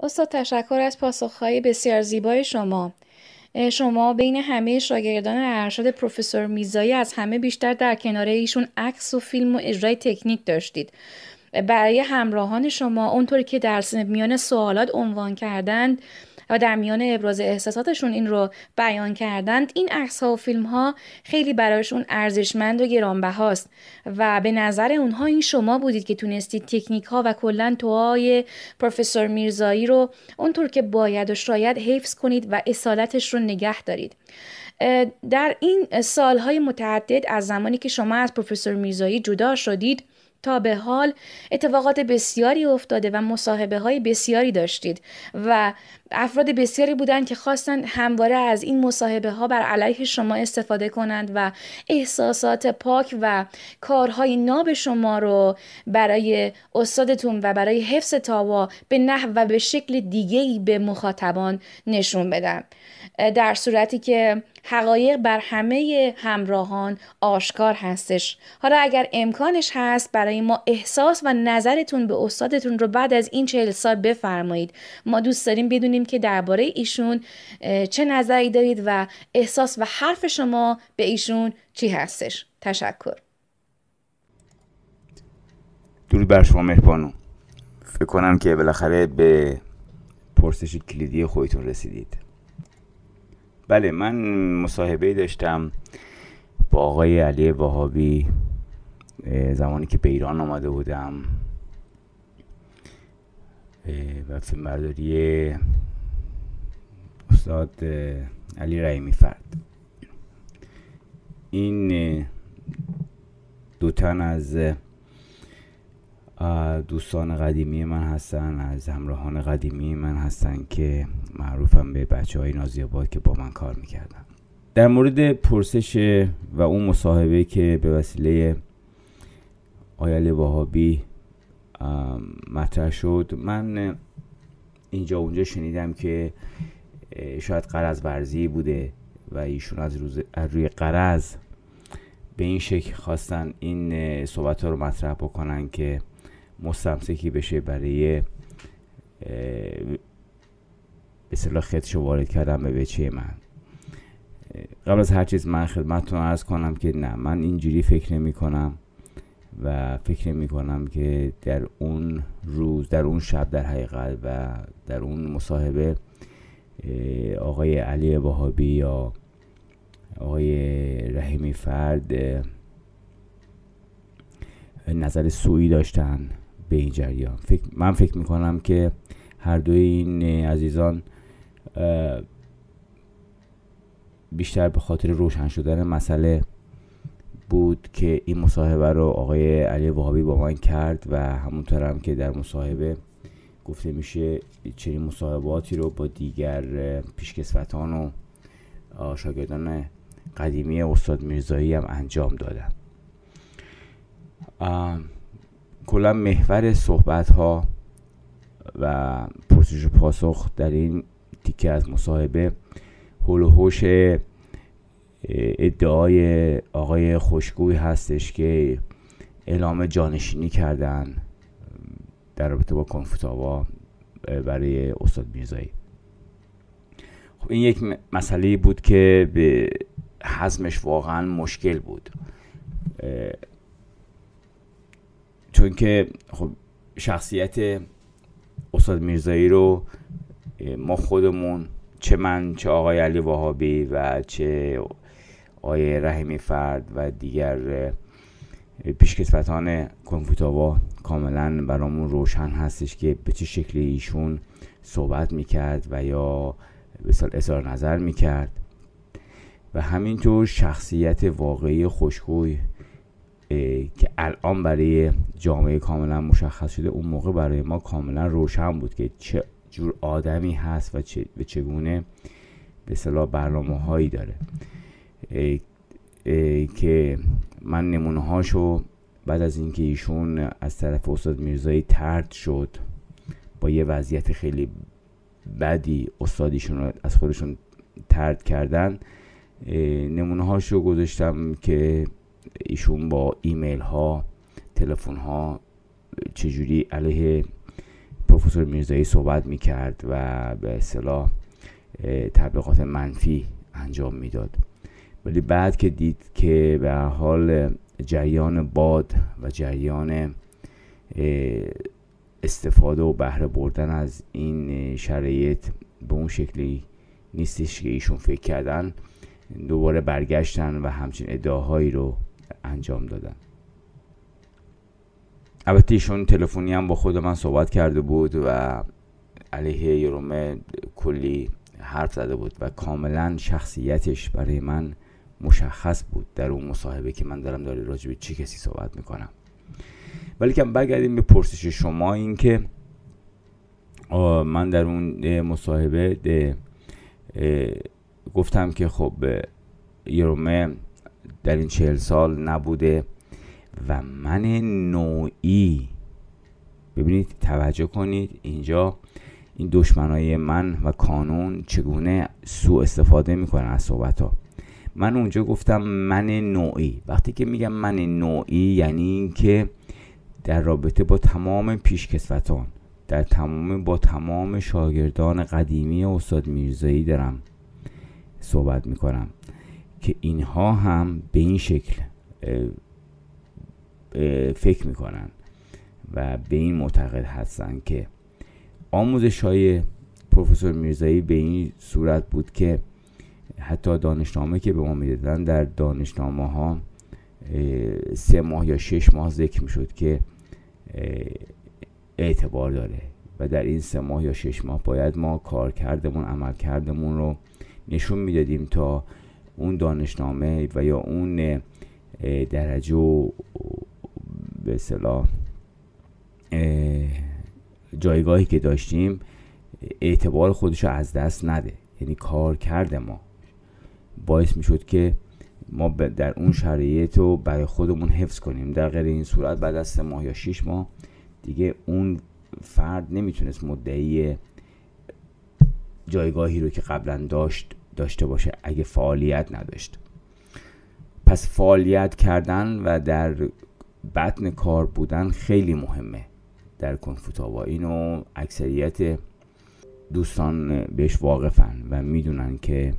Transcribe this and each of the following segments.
استاد تشکر از پاسخهای بسیار زیبای شما. شما بین همه شاگردان ارشد پروفسور میرزایی از همه بیشتر در کنار ایشون عکس و فیلم و اجرای تکنیک داشتید. برای همراهان شما اونطوری که در میان سوالات عنوان کردند و در میان ابراز احساساتشون این رو بیان کردند، این عکس ها و فیلم ها خیلی برایشون ارزشمند و گرانبهاست و به نظر اونها این شما بودید که تونستید تکنیک ها و کلا توهای پروفسور میرزایی رو اونطور که باید و شاید حفظ کنید و اصالتش رو نگه دارید. در این سالهای متعدد از زمانی که شما از پروفسور میرزایی جدا شدید تا به حال اتفاقات بسیاری افتاده و مصاحبه های بسیاری داشتید و افراد بسیاری بودند که خواستند همواره از این مصاحبه ها بر علیه شما استفاده کنند و احساسات پاک و کارهای ناب شما رو برای استادتون و برای حفظ تاوا به نحو و به شکل دیگه‌ای به مخاطبان نشون بدن، در صورتی که حقایق بر همه همراهان آشکار هستش. حالا اگر امکانش هست برای ما احساس و نظرتون به استادتون رو بعد از این 40 سال بفرمایید. ما دوست داریم بدونیم که درباره ایشون چه نظری دارید و احساس و حرف شما به ایشون چی هستش. تشکر. درود بر شما مهربانو. فکر کنم که بالاخره به پرسش کلیدی خودتون رسیدید. بله، من مصاحبه داشتم با آقای علی وهابی زمانی که به ایران آمده بودم و فیلمبرداری استاد علی رحیمی فرد. این دو تن از دوستان قدیمی من هستن، از همراهان قدیمی من هستن که معروفم به بچه‌های نازی‌آباد که با من کار میکردن. در مورد پرسش و اون مصاحبه که به وسیله آقای علی وهابی مطرح شد، من اینجا اونجا شنیدم که شاید غرض ورزی بوده و ایشون از روی غرض به این شکل خواستن این صحبت ها رو مطرح بکنن که مستمسکی بشه برای به اصطلاح خدش وارد کردن به بچه من. قبل از هر چیز من خدمتتون عرض کنم که نه، من اینجوری فکر نمی کنم و فکر نمی کنم که در اون روز، در اون شب در حقیقت و در اون مصاحبه آقای علی وهابی یا آقای رحیمی فرد نظر سوئی داشتن به این جریان. من فکر میکنم که هر دوی این عزیزان بیشتر به خاطر روشن شدن مسئله بود که این مصاحبه رو آقای علی وهابی با من کرد و همونطور هم که در مصاحبه گفته میشه چنین مصاحباتی رو با دیگر پیشکسوتان و شاگردان قدیمی استاد میرزایی هم انجام دادن. کلا محور صحبت ها و پرسش و پاسخ در این تیکه از مصاحبه حول و حوش ادعای آقای خوشگوی هستش که اعلام جانشینی کردن در رابطه با کنگ فو تاوا برای استاد میرزایی. خب این یک مسئله بود که به هضمش واقعا مشکل بود، چون که خب شخصیت استاد میرزایی رو ما خودمون، چه من چه آقای علی وهابی و چه آقای رحیمی فرد و دیگر پیشکسوتان کنگ فو تاوا کاملا برامون روشن هستش که به چه شکلی ایشون صحبت میکرد و یا مثلا اظهار نظر میکرد و همینطور شخصیت واقعی خوشگوی که الان برای جامعه کاملا مشخص شده، اون موقع برای ما کاملا روشن بود که چه جور آدمی هست و چگونه به اصطلاح برنامه هایی داره که من نمونه هاشو بعد از اینکه ایشون از طرف استاد میرزایی طرد شد با یه وضعیت خیلی بدی، استادیشون رو از خودشون طرد کردن، نمونه هاشو گذاشتم که ایشون با ایمیل ها، تلفن ها چجوری علیه پروفسور میرزایی صحبت میکرد و به اصطلاح تبلیغات منفی انجام میداد. ولی بعد که دید که به حال جریان باد و جریان استفاده و بهره بردن از این شرایط به اون شکلی نیستش که ایشون فکر کردن، دوباره برگشتن و همچین ادعاهایی رو انجام دادن. البته ایشون تلفنی هم با خود من صحبت کرده بود و علیه یورومه کلی حرف زده بود و کاملا شخصیتش برای من مشخص بود در اون مصاحبه که من دارم راجع به چه کسی صحبت میکنم. ولی که برگردیم به پرسش شما، این که من در اون مصاحبه گفتم که خب یورومه در این 40 سال نبوده و من نوعی، ببینید توجه کنید اینجا این دشمنای من و کانون چگونه سوء استفاده میکنن از صحبت‌ها. من اونجا گفتم من نوعی. وقتی که میگم من نوعی یعنی این که در رابطه با تمام پیشکسوتان، با تمام شاگردان قدیمی استاد میرزایی دارم صحبت میکنم که اینها هم به این شکل فکر میکنن و به این معتقد هستن که آموزش‌های پروفسور میرزایی به این صورت بود که حتی دانشنامه که به ما میدادن، در دانشنامه ها 3 ماه یا 6 ماه ذکر میشد که اعتبار داره و در این 3 ماه یا 6 ماه باید ما کارکردمون، عملکردمون رو نشون میدادیم تا اون دانشنامه و یا اون درجه و به اصطلاح جایگاهی که داشتیم اعتبار خودش رو از دست نده. یعنی کارکرد ما باعث میشد که ما در اون شرایط رو برای خودمون حفظ کنیم. در غیر این صورت بعد از 3 ماه یا 6 ماه دیگه اون فرد نمیتونست مدعی جایگاهی رو که قبلا داشته باشه اگه فعالیت نداشت. پس فعالیت کردن و در بطن کار بودن خیلی مهمه در کنفوتاوا. اینو اکثریت دوستان بهش واقفن و میدونن که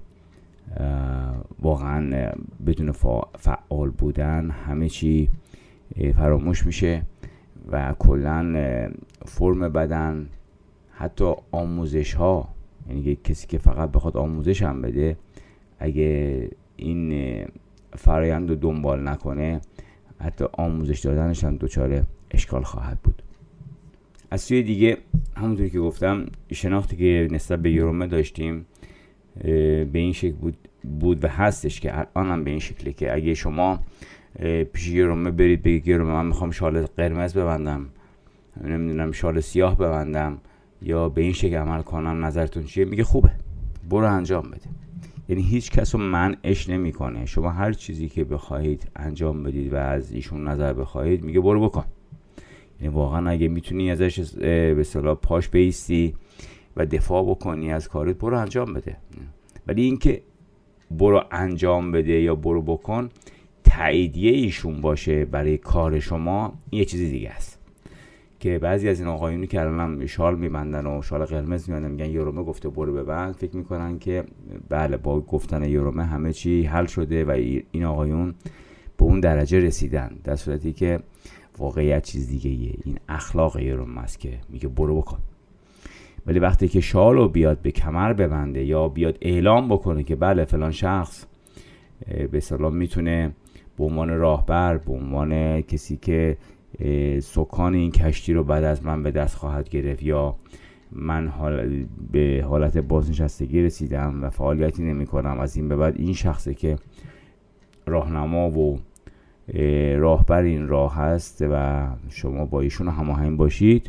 واقعا بدون فعال بودن همه چی فراموش میشه و کلن فرم بدن، حتی آموزش ها، یعنی کسی که فقط بخواد آموزش هم بده اگه این فرایند رو دنبال نکنه حتی آموزش دادنش هم دچار اشکال خواهد بود. از سوی دیگه همونطوری که گفتم شناختی که نسبت به یورومه داشتیم به این شکل بود و هستش که الان هم به این شکله که اگه شما پیش یورومه برید بگید یورومه من میخوام شال قرمز ببندم، نمیدونم شال سیاه ببندم یا به این شکل عمل کنم، نظرتون چیه؟ میگه خوبه، برو انجام بده. یعنی هیچ کس رو منعش نمیکنه. شما هر چیزی که بخواهید انجام بدید و از ایشون نظر بخواهید میگه برو بکن. یعنی واقعا اگه میتونی ازش به اصطلاح پاش بیستی و دفاع بکنی از کارت، برو انجام بده. ولی اینکه برو انجام بده یا برو بکن تاییدیه ایشون باشه برای کار شما، این یه چیزی دیگه است. که بعضی از این آقایونی که الان شال میبندن و شال قرمز میبندن میگن یورومه گفته برو ببند، فکر میکنن که بله با گفتن یورومه همه چی حل شده و این آقایون به اون درجه رسیدن، در صورتی که واقعیت چیز دیگه ایه. این اخلاق یورومه است که میگه برو بکن. ولی وقتی که شالو بیاد به کمر ببنده یا بیاد اعلام بکنه که بله فلان شخص به اصطلاح میتونه به عنوان راهبر، به عنوان کسی که سکان این کشتی رو بعد از من به دست خواهد گرفت، یا من به حالت بازنشستگی رسیدم و فعالیتی نمی کنم، از این به بعد این شخصی که راهنما و راهبر این راه هست و شما با ایشون هماهنگ باشید،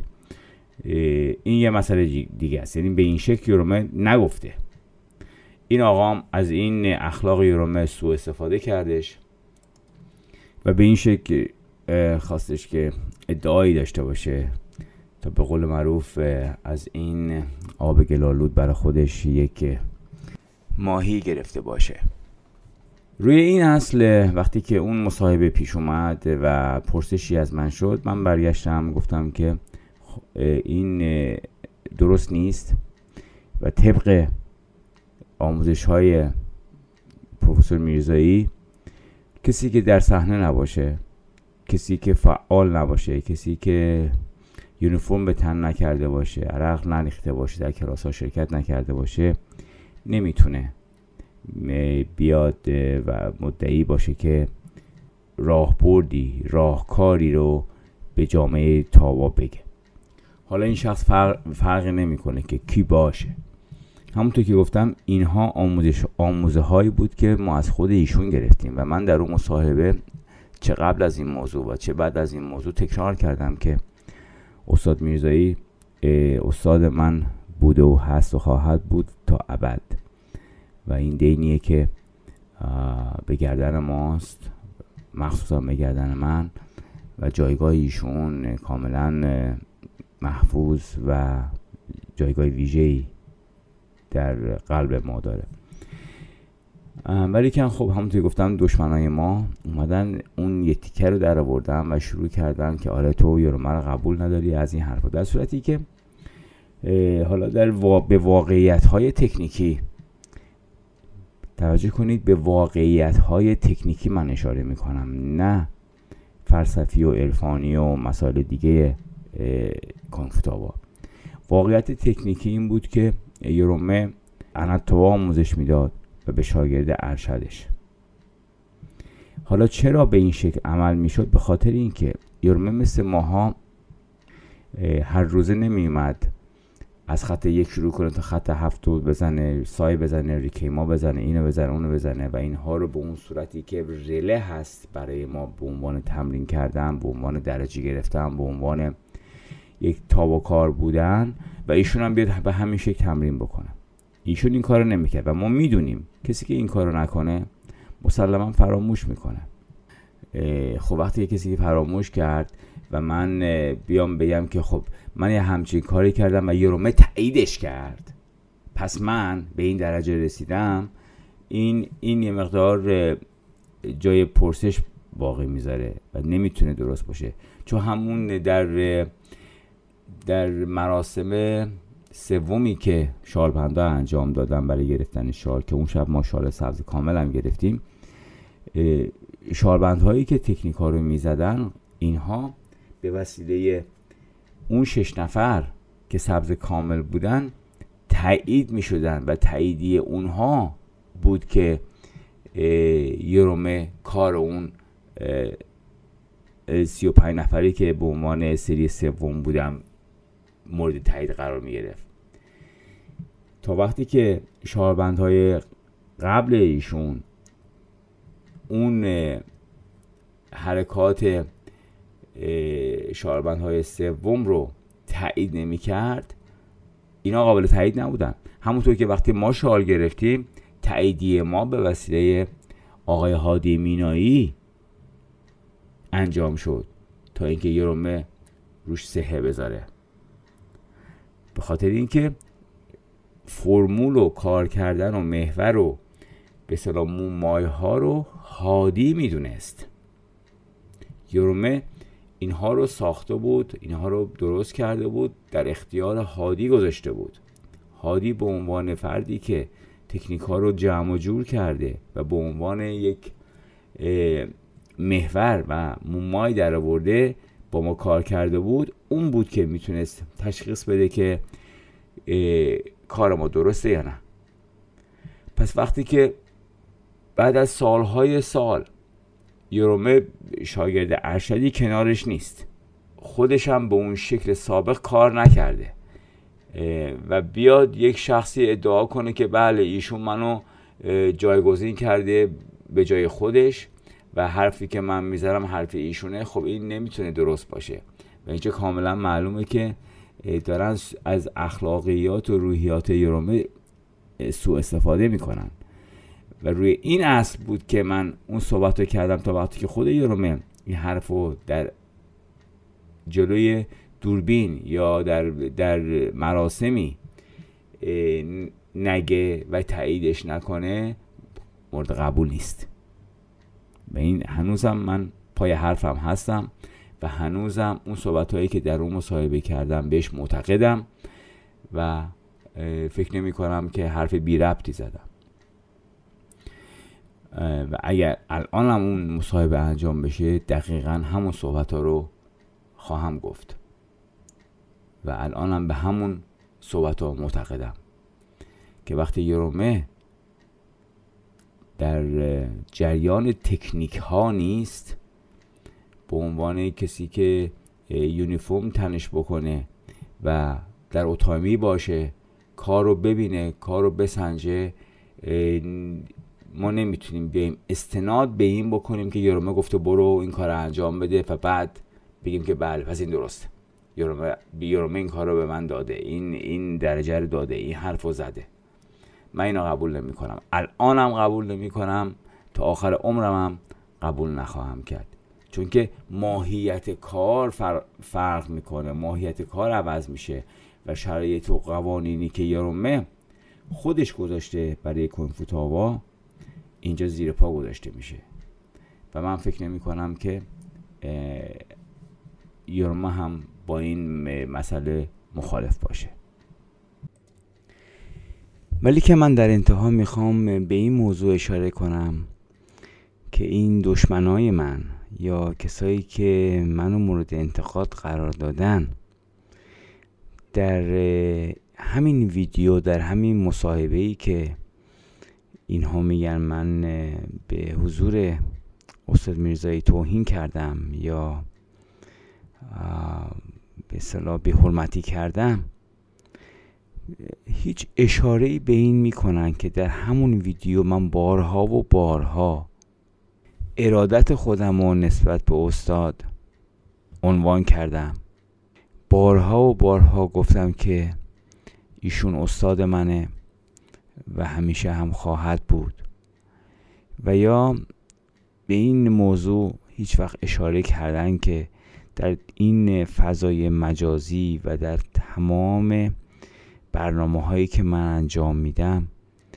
این یه مسئله دیگه است. یعنی به این شکل یورومه نگفته. این آقام از این اخلاق یورومه سوء استفاده کردش و به این شکل خواستش که ادعایی داشته باشه تا به قول معروف از این آب گلالود برای خودش یک ماهی گرفته باشه. روی این اصل وقتی که اون مصاحبه پیش اومد و پرسشی از من شد، من برگشتم گفتم که این درست نیست و طبق آموزش های پروفسور میرزایی کسی که در صحنه نباشه، کسی که فعال نباشه، کسی که یونیفرم به تن نکرده باشه، عرق نریخته باشه، در کلاس ها شرکت نکرده باشه، نمیتونه بیاد و مدعی باشه که راهکاری رو به جامعه تاوا بگه. حالا این شخص فرق نمیکنه که کی باشه. همونطور که گفتم اینها آموزه هایی بود که ما از خود ایشون گرفتیم و من در اون مصاحبه چه قبل از این موضوع و چه بعد از این موضوع تکرار کردم که استاد میرزایی استاد من بوده و هست و خواهد بود تا ابد و این دینیه که به گردن ماست، مخصوصا به گردن من، و جایگاه ایشون کاملا محفوظ و جایگاه ویژه‌ای در قلب ما داره. ولی که خب همونطور گفتم دشمنای ما اومدن اون یه تیکه رو در آوردن و شروع کردن که آره تو یورمه رو قبول نداری از این حرفا، در صورتی که حالا به واقعیت‌های تکنیکی توجه کنید. به واقعیت‌های تکنیکی من اشاره میکنم، نه فلسفی و عرفانی و مسائل دیگه کنفوتاوا. واقعیت تکنیکی این بود که یورمه اناتوا آموزش میداد و به شاگرد ارشدش. حالا چرا به این شکل عمل میشد؟ به خاطر اینکه یورمه مثل ماها هر روزه نمیومد از خط 1 شروع کنه تا خط 7 بزنه، سای بزنه، ریکیما بزنه، اینو بزنه، اونو بزنه و اینها رو به اون صورتی که رله هست برای ما به عنوان تمرین کردن، به عنوان درجه گرفتن، به عنوان یک تاب و کار بودن و ایشون هم بیاد به همین شکل تمرین بکنه. ایشون این کارو نمیکرد و ما میدونیم کسی که این کارو نکنه مسلما فراموش میکنه. خب وقتی کسی که فراموش کرد و من بیام بگم که خب من یه همچین کاری کردم و یورمه تاییدش کرد پس من به این درجه رسیدم، این یه مقدار جای پرسش باقی میذاره و نمیتونه درست باشه. چون همون در مراسم سومی که شالبندا انجام دادن برای گرفتن شال، که اون شب ما شال سبز کامل هم گرفتیم، شالبندهایی که تکنیک ها رو میزدن اینها به وسیله اون 6 نفر که سبز کامل بودن تایید میشدن و تاییدیه اونها بود که یورمه کار اون 35 نفری که به عنوان سری سوم بودم مورد تایید قرار می گرفت. تا وقتی که شالبندهای قبل ایشون اون حرکات شالبندهای سوم رو تایید نمی کرد، اینا قابل تایید نبودن. همونطور که وقتی ما شال گرفتیم تاییدیه ما به وسیله آقای هادی مینایی انجام شد تا اینکه یورمه روش صحه بذاره، به خاطر اینکه فرمول و کار کردن و محور و به اصطلاح مومای ها رو هادی میدونست. یورمه اینها رو ساخته بود، اینها رو درست کرده بود، در اختیار هادی گذاشته بود. هادی به عنوان فردی که تکنیک ها رو جمع و جور کرده و به عنوان یک محور و مومای در آورده با ما کار کرده بود، اون بود که میتونست تشخیص بده که کار ما درسته یا نه. پس وقتی که بعد از سالهای سال یورمه شاگرد ارشدی کنارش نیست، خودش هم به اون شکل سابق کار نکرده و بیاد یک شخصی ادعا کنه که بله ایشون منو جایگزین کرده به جای خودش و حرفی که من میذارم حرف ایشونه، خب این نمیتونه درست باشه و اینجا کاملا معلومه که دارن از اخلاقیات و روحیات یورمه سوء استفاده میکنن و روی این اصل بود که من اون صحبت رو کردم تا وقتی که خود یورمه این حرف رو در جلوی دوربین یا در مراسمی نگه و تاییدش نکنه مورد قبول نیست. و این هنوزم من پای حرفم هستم و هنوزم اون صحبت‌هایی که در اون مصاحبه کردم بهش معتقدم و فکر نمی کنم که حرف بی ربطی زدم. و اگر الانم اون مصاحبه انجام بشه دقیقاً همون صحبت‌ها رو خواهم گفت و الانم به همون صحبت‌ها معتقدم که وقتی یرومه در جریان تکنیک ها نیست، به عنوان کسی که یونیفرم تنش بکنه و در اتومبیل باشه، کار رو ببینه، کار رو بسنجه، ما نمیتونیم بیایم استناد به این بکنیم که یرومه گفته برو این کار رو انجام بده و بعد بگیم که بله پس این درسته، یرومه این کار رو به من داده، این درجه رو داده، این حرف رو زده. من اینو قبول نمی کنم، الانم قبول نمی کنم، تا آخر عمرم هم قبول نخواهم کرد، چون که ماهیت کار فرق میکنه، ماهیت کار عوض میشه و شرایط و قوانینی که یرومه خودش گذاشته برای کنفوتاوا اینجا زیر پا گذاشته میشه و من فکر نمی کنم که یرومه هم با این مسئله مخالف باشه. ولی که من در انتها میخوام به این موضوع اشاره کنم که این دشمنای من یا کسایی که منو مورد انتقاد قرار دادن در همین ویدیو، در همین مصاحبه‌ای که اینها میگن من به حضور استاد میرزایی توهین کردم یا به اصطلاح بی‌حرمتی کردم، هیچ اشاره‌ای به این میکنن که در همون ویدیو من بارها و بارها ارادت خودم رو نسبت به استاد عنوان کردم، بارها و بارها گفتم که ایشون استاد منه و همیشه هم خواهد بود و یا به این موضوع هیچ وقت اشاره کردن که در این فضای مجازی و در تمام برنامه هایی که من انجام میدم،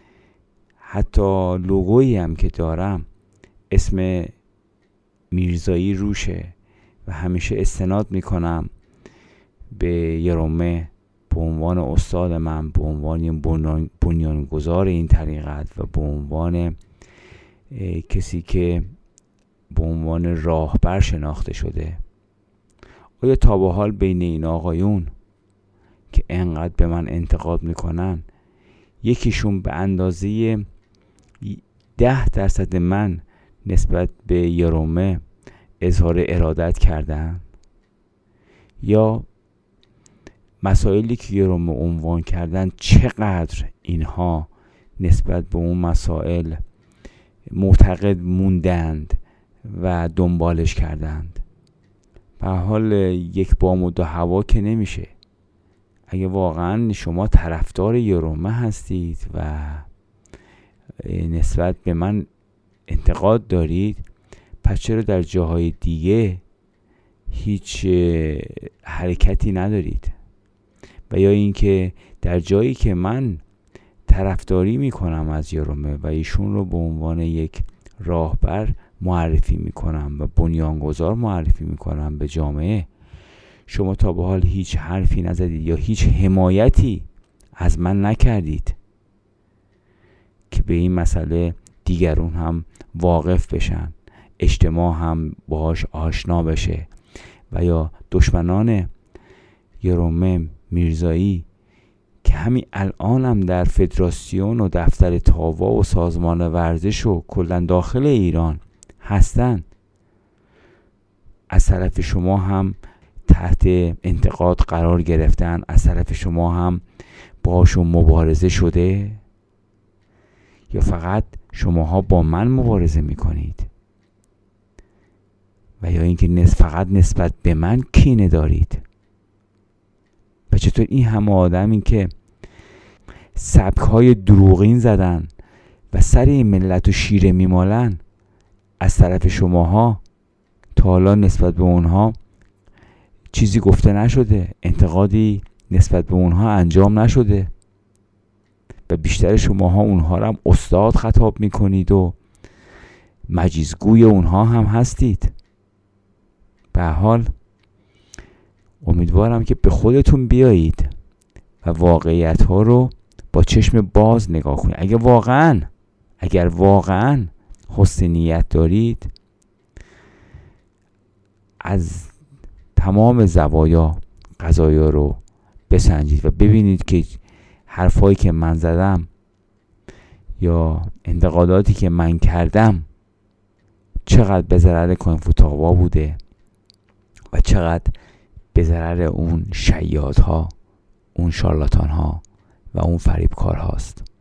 حتی لوگویی هم که دارم اسم میرزایی روشه و همیشه استناد میکنم به یرومه به عنوان استاد من، به عنوان بنیانگذار این طریقت و به عنوان کسی که به عنوان راهبر شناخته شده. آیا تا به حال بین این آقایون که انقدر به من انتقاد میکنن یکیشون به اندازه 10% من نسبت به یرومه اظهار ارادت کردن؟ یا مسائلی که یرومه عنوان کردن چقدر اینها نسبت به اون مسائل معتقد موندند و دنبالش کردند؟ به حال یک بام و دو هوا که نمیشه. اگه واقعا شما طرفدار یرومه هستید و نسبت به من انتقاد دارید، پس چرا در جاهای دیگه هیچ حرکتی ندارید؟ و یا اینکه در جایی که من طرفداری میکنم از یرومه و ایشون رو به عنوان یک راهبر معرفی میکنم و بنیانگذار معرفی میکنم به جامعه، شما تا به حال هیچ حرفی نزدید یا هیچ حمایتی از من نکردید که به این مسئله دیگرون هم واقف بشن، اجتماع هم باهاش آشنا بشه و یا دشمنان یرومه میرزایی که همین الان هم در فدراسیون و دفتر تاوا و سازمان ورزش و کلا داخل ایران هستن، از طرف شما هم تحت انتقاد قرار گرفتن، از طرف شما هم باشون مبارزه شده، یا فقط شماها با من مبارزه میکنید و یا اینکه فقط نسبت به من کینه دارید؟ و چطور این همه آدمی که سبک‌های دروغین زدن و سر این ملت رو شیره میمالن، از طرف شماها تا حالا نسبت به اونها چیزی گفته نشده، انتقادی نسبت به اونها انجام نشده و بیشتر شماها اونها رو هم استاد خطاب میکنید و مجیزگوی اونها هم هستید؟ به حال امیدوارم که به خودتون بیایید و واقعیت ها رو با چشم باز نگاه کنید. اگر واقعا حسن نیت دارید، از تمام زوایا قضایا رو بسنجید و ببینید که حرفایی که من زدم یا انتقاداتی که من کردم چقدر به ضرر کوئنفوتاوا بوده و چقدر به ضرر اون شیادها، اون شارلاتان ها و اون فریبکار هاست.